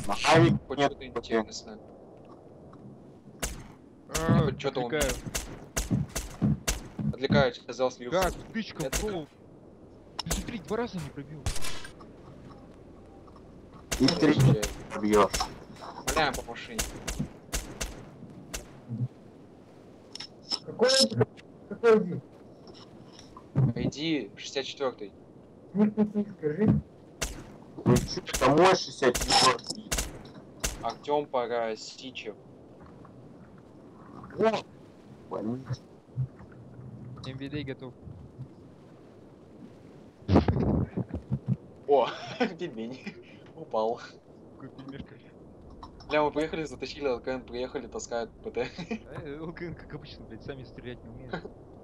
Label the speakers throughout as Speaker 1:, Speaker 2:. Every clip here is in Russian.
Speaker 1: Авик
Speaker 2: Хоть
Speaker 1: нет.
Speaker 2: что-то интересное. Хоть что-то он
Speaker 3: Отвлекаю.
Speaker 2: отвлекает, сказал, слился.
Speaker 3: Как? Стычка
Speaker 2: Это
Speaker 3: в голову. Ты смотри, 2 раза не пробил.
Speaker 1: И три бьешь.
Speaker 2: Бля, по машине.
Speaker 4: Какой иди?
Speaker 2: Иди 64-й.
Speaker 4: Ник, скажи.
Speaker 1: Кому 64?
Speaker 2: Артем Парасичев.
Speaker 1: Больница.
Speaker 3: МВД готов.
Speaker 2: О, пельмени. Упал.
Speaker 3: Какой пельмешка.
Speaker 2: Бля, мы приехали, затащили ЛКН, приехали, таскают ПТ.
Speaker 3: ЛКН, как обычно, блядь, сами стрелять не умеют.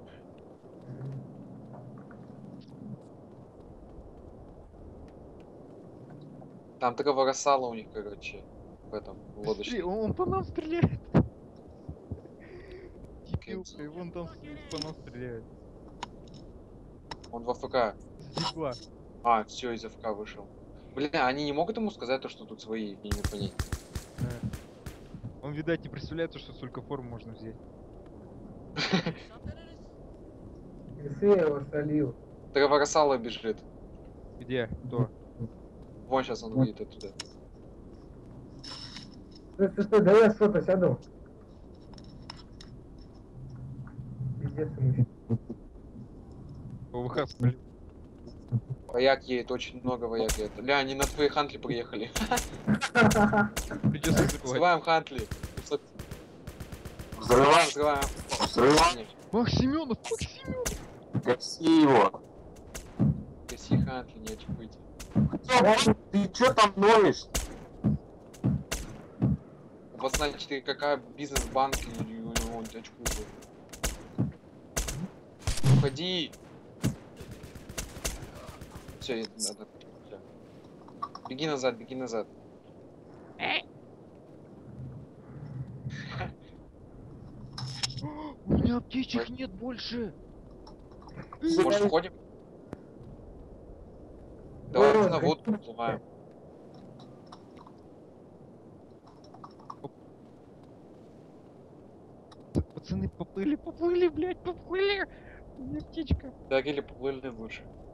Speaker 2: Там такого рассала у них, короче, в этом, в
Speaker 3: Смотри,
Speaker 2: лодочке.
Speaker 3: он по нам стреляет. Дебил,
Speaker 2: Кэнди.
Speaker 3: вон там по нам стреляет.
Speaker 2: Он в АФК.
Speaker 3: С дигла.
Speaker 2: А, все, из АФК вышел. Бля, они не могут ему сказать, то, что тут свои, я не понять.
Speaker 3: Он, видать, не представляет, что столько форм можно взять.
Speaker 4: Если я его солил.
Speaker 2: Такого рассала бежит.
Speaker 3: Где? Кто?
Speaker 2: Вон сейчас он выйдет оттуда.
Speaker 4: Стой, да я что-то сяду. Пиздец ему.
Speaker 3: ОВХ спалил.
Speaker 2: Вояк едет, очень много вояк едет. Бля, они на твои хантли приехали.
Speaker 3: Придется взрывать.
Speaker 2: Взрываем хантли.
Speaker 1: Взрываем.
Speaker 2: Взрываем.
Speaker 1: Взрываем.
Speaker 3: Мах Семенов, Мах Семенов!
Speaker 1: Гаси его.
Speaker 2: Гаси хантли, не очкуйте.
Speaker 1: Ты чё там ноешь?
Speaker 2: Вот знаете, какая бизнес-банк или у него очкует. Уходи. Все, надо. Всё. Беги назад, беги назад.
Speaker 3: У меня аптечек нет больше!
Speaker 2: Может, уходим? Давай на воду плываем.
Speaker 3: Пацаны, поплыли, блядь, поплыли! У меня аптечка.
Speaker 2: Так или поплыли лучше.